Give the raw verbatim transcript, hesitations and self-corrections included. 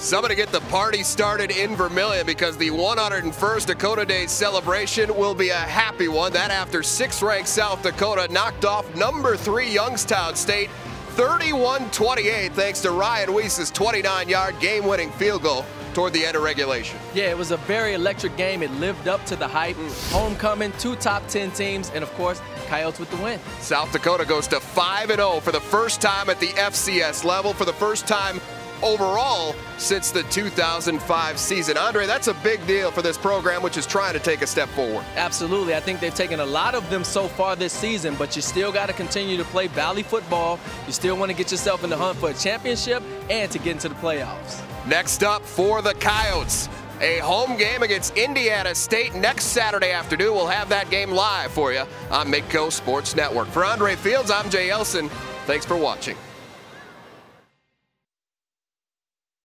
Somebody get the party started in Vermillion, because the one hundred first Dakota Day celebration will be a happy one. That after sixth-ranked South Dakota knocked off number three Youngstown State thirty-one twenty-eight thanks to Ryan Weiss's twenty-nine yard game-winning field goal toward the end of regulation. Yeah, it was a very electric game. It lived up to the hype. Mm. Homecoming, two top ten teams, and of course, Coyotes with the win. South Dakota goes to five and oh for the first time at the F C S level, for the first time overall since the two thousand five season. Andre, that's a big deal for this program, which is trying to take a step forward. Absolutely. I think they've taken a lot of them so far this season, but you still got to continue to play Valley football. You still want to get yourself in the hunt for a championship and to get into the playoffs. Next up for the Coyotes, a home game against Indiana State next Saturday afternoon. We'll have that game live for you on Midco Sports Network. For Andre Fields, I'm Jay Elsen. Thanks for watching.